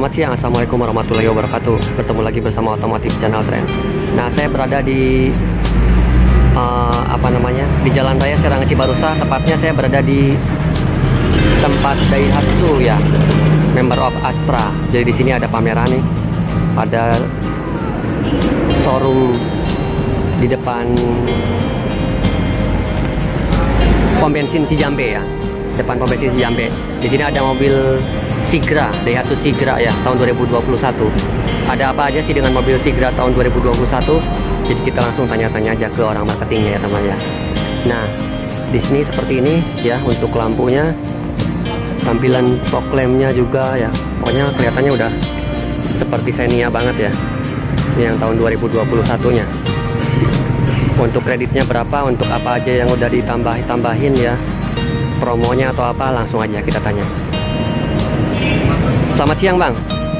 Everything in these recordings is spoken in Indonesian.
Selamat siang, Assalamualaikum warahmatullahi wabarakatuh. Bertemu lagi bersama Otomotif Channel Trend. Nah, saya berada di di Jalan Raya Serang Cibarusa. Tepatnya saya berada di tempat Daihatsu ya, member of Astra. Jadi di sini ada pameran nih, ada showroom di depan pom bensin Cijambe ya, depan pom bensin Cijambe. Di sini ada mobil Sigra, Daihatsu Sigra ya, tahun 2021. Ada apa aja sih dengan mobil Sigra tahun 2021? Jadi kita langsung tanya-tanya aja ke orang marketingnya ya teman-teman. Nah, di sini seperti ini ya untuk lampunya, tampilan fog lampnya juga ya. Pokoknya kelihatannya udah seperti Xenia banget ya. Ini yang tahun 2021-nya. Untuk kreditnya berapa? Untuk apa aja yang udah ditambahin ya? Promonya atau apa? Langsung aja kita tanya. Selamat siang Bang.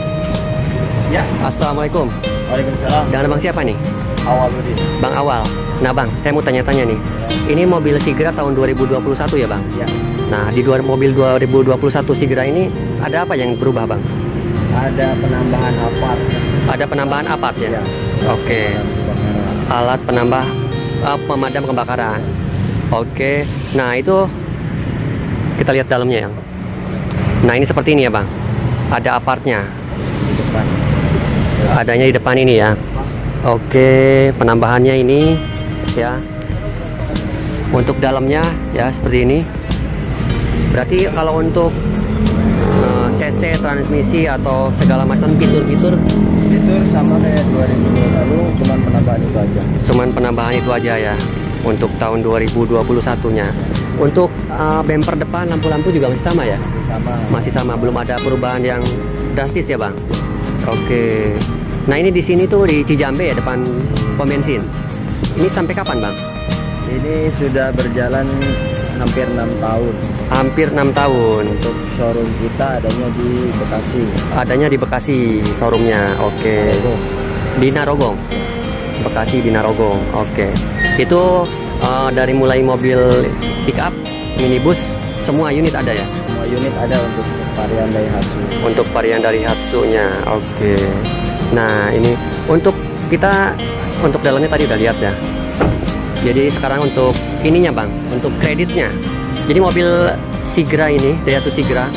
Ya. Assalamualaikum. Waalaikumsalam. Dengan Bang siapa nih? Awal berarti. Bang Awal. Nah Bang, saya mau tanya-tanya nih. Ini mobil Sigra tahun 2021 ya Bang? Ya. Nah, di mobil 2021 Sigra ini ada apa yang berubah Bang? Ada penambahan apart. Ada penambahan apart ya? Ya. Oke. Alat penambah pemadam kebakaran. Oke. Nah, itu kita lihat dalamnya ya. Nah, ini seperti ini ya Bang. Ada apartnya. Di depan. Adanya di depan ini ya. Oke, penambahannya ini ya. Untuk dalamnya ya seperti ini. Berarti kalau untuk CC, transmisi atau segala macam fitur-fitur Itu sama kayak 2000 lalu, cuman penambahan itu aja. cuman penambahan itu aja ya untuk tahun 2021-nya. Untuk bumper depan, lampu-lampu juga masih sama ya? Sama. Masih sama, belum ada perubahan yang drastis ya Bang? Oke. Nah, ini di sini tuh di Cijambe ya, depan pom bensin. Ini sampai kapan Bang? Ini sudah berjalan hampir 6 tahun. Hampir 6 tahun. Untuk showroom kita adanya di Bekasi. Adanya di Bekasi showroomnya. Oke. Di Narogong. Bekasi di Narogong. Oke. Itu dari mulai mobil pick up, minibus, semua unit ada ya? Semua unit ada untuk varian Daihatsu. Untuk varian dari Hatsu-nya. Oke. Nah, ini untuk dalamnya tadi udah lihat ya. Jadi sekarang untuk ininya Bang, untuk kreditnya. Jadi mobil Sigra ini, Daihatsu Sigra,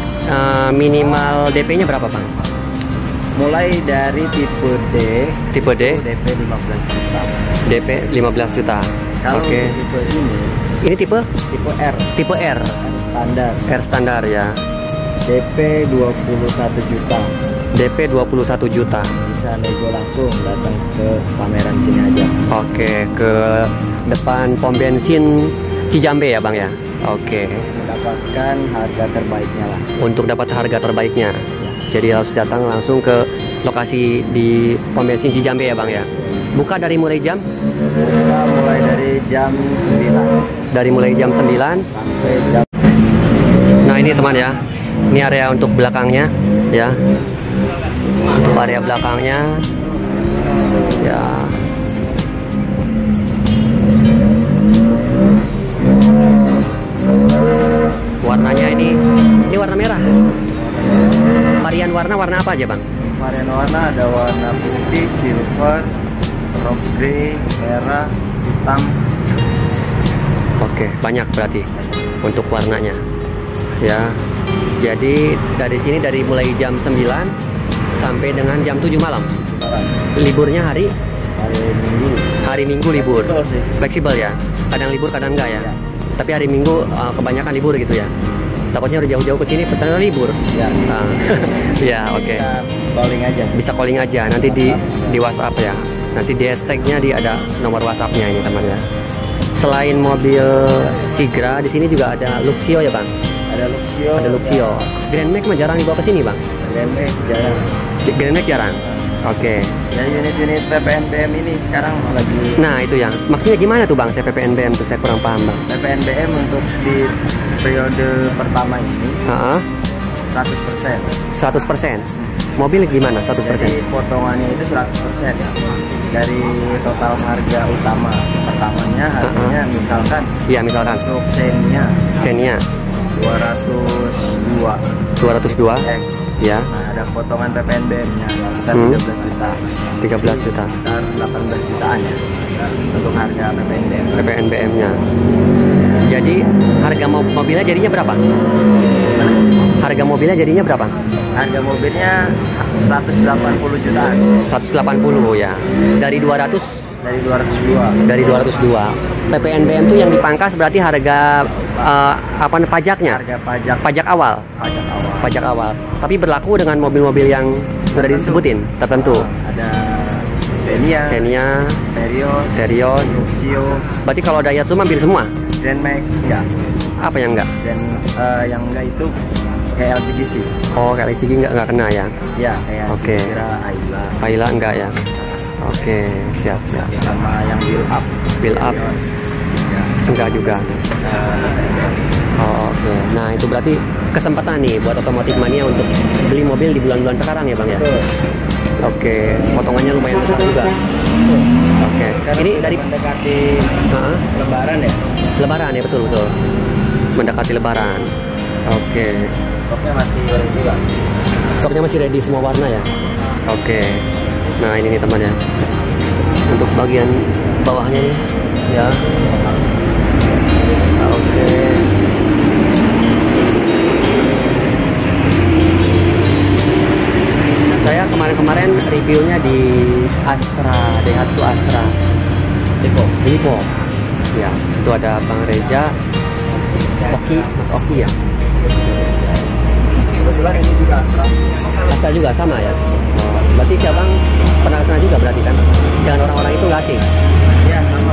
minimal DP-nya berapa Bang? Mulai dari tipe D. Tipe D, DP 15 juta. DP 15 juta. Kalau Oke. tipe ini Ini tipe R. tipe R. Standar. R standar ya. DP 21 juta. DP 21 juta. Bisa nego langsung datang ke pameran sini aja. Oke, ke depan pom bensin Cijambe ya Bang ya. Oke. Mendapatkan harga terbaiknya lah. Untuk dapat harga terbaiknya. Ya. Jadi harus datang langsung ke lokasi di pom bensin Cijambe ya Bang ya. Buka dari mulai jam? Kita mulai dari jam 9 Dari mulai jam 9 sampai jam. Nah, ini teman ya. Ini area untuk belakangnya ya. Untuk area belakangnya ya. Warnanya ini warna merah. Varian warna apa aja Bang? Varian warna ada warna putih, silver, rock grey, merah, hitam. Oke, banyak berarti untuk warnanya ya. Jadi dari sini dari mulai jam 9 sampai dengan jam 7 malam. Liburnya hari Minggu libur. Fleksibel sih. Fleksibel ya. Kadang libur, kadang enggak ya. Ya. Tapi hari Minggu kebanyakan libur gitu ya. Takutnya udah jauh-jauh ke sini pertanyaan libur. Ya. Nah, ya oke. Kita calling aja. Bisa calling aja nanti di WhatsApp ya. Nanti di hashtagnya ada nomor WhatsApp-nya ini teman ya. Selain mobil Sigra, di sini juga ada Luxio ya Bang. Ada Luxio. Ada Luxio. Grand Max mah jarang dibawa ke sini Bang. Grand Max jarang. Grand Max jarang. Oke. Ya, unit-unit PPNBM ini sekarang lagi. Nah, itu yang maksudnya gimana tuh Bang? Saya PPNBM tuh saya kurang paham Bang. PPNBM untuk di periode pertama ini 100%. 100%. Mobil gimana 100%? Jadi potongannya itu 100% ya. Dari total harga utama pertamanya harganya misalkan. Iya, misalkan. Untuk Xenia 202 202 X Ya. Nah, ada potongan PPNBM-nya sekitar 13 juta. 13 juta. Sekitar 18 jutaan ya untuk harga PPNBM. PPNBM-nya. Jadi harga mobilnya jadinya berapa? Harga mobilnya jadinya berapa? Harga mobilnya 180 jutaan. 180 ya. Dari 200. Dari 202. Dari 202. PPNBM itu yang dipangkas berarti harga pajaknya? Harga pajak. Pajak awal. Pajak awal. Pajak awal. Tapi berlaku dengan mobil-mobil yang sudah disebutin tertentu. Ada Xenia, Terios, Luxio. Berarti kalau Daihatsu ambil semua? Grand Max enggak. Apa yang enggak? Dan yang enggak itu kayak LCGC. Oh, kayak LCGC enggak kena ya? Ya, kayak Oke. Ayla. Ayla enggak ya? Oke, siap. Sama yang Build up ya. enggak juga. Oh, oke. Nah, itu berarti kesempatan nih buat Otomotif Mania untuk beli mobil di bulan-bulan sekarang ya, Bang ya? Betul. Oke, potongannya lumayan besar juga. Oke. Ini dari mendekati Lebaran ya? Lebaran ya, betul. Mendekati Lebaran. Oke. Stoknya masih ready juga. Stoknya masih ready semua warna ya? Oke. Nah, ini nih teman ya. Untuk bagian bawahnya nih ya. Oke. Saya kemarin reviewnya di Astra, Daihatsu Astra Lipo. Ya, itu ada Bang Reja, Mas Oki ya. Kebetulan ini juga Astra juga sama ya. Oh, berarti si Abang pernah kesana juga berarti kan? Dengan orang-orang itu nggak sih? ya sama.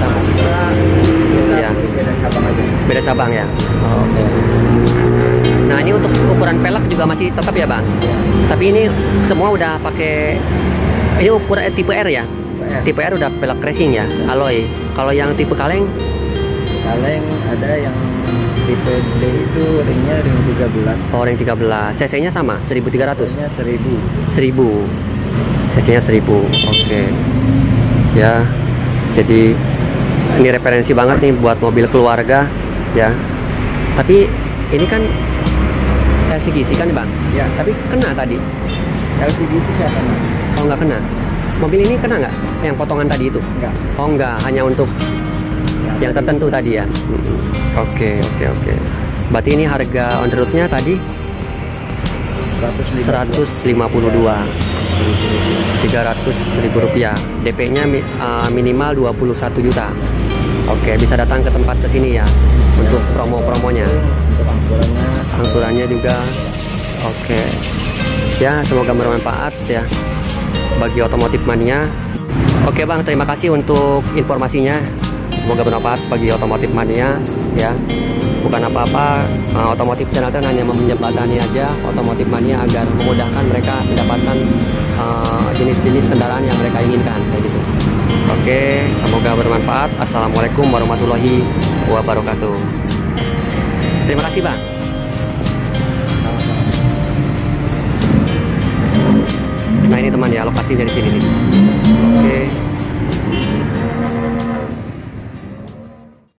Ya. Beda cabang aja. Beda cabang ya. Oh, oke. Nah, ini untuk ukuran pelek juga masih tetap ya, Bang? Tapi ini semua udah pakai ini ukuran tipe R ya? Tipe R udah pelek racing ya, alloy. Kalau yang tipe kaleng ada yang tipe D itu ringnya ring 13. Oh, ring 13. CC-nya sama, 1300. Ringnya 1000. 1000. CC-nya 1000. Oke. Ya. Jadi ini referensi banget nih buat mobil keluarga ya. Tapi ini kan LCGC kan, Bang? Ya. Tapi kena tadi. LCGC nggak kena. Oh, nggak kena. Mobil ini kena nggak? Yang potongan tadi itu? Enggak. Oh, nggak. Hanya untuk yang tertentu tadi ya. Oke. Berarti ini harga on the road-nya tadi 152. 300.000 rupiah. DP-nya minimal 21 juta. Oke, bisa datang ke tempat kesini ya untuk promo-promonya. Untuk Angsurannya juga. Oke. Ya, semoga bermanfaat ya bagi Otomotif Mania. Oke, Bang, terima kasih untuk informasinya. Semoga bermanfaat bagi Otomotif Mania ya. Bukan apa-apa, Otomotif Channel kan hanya menjembatani aja Otomotif Mania agar memudahkan mereka mendapatkan jenis-jenis kendaraan yang mereka inginkan kayak gitu. Oke, semoga bermanfaat. Assalamualaikum warahmatullahi wabarakatuh. Terima kasih, Bang. Nah, ini teman ya, lokasinya di sini nih. Oke.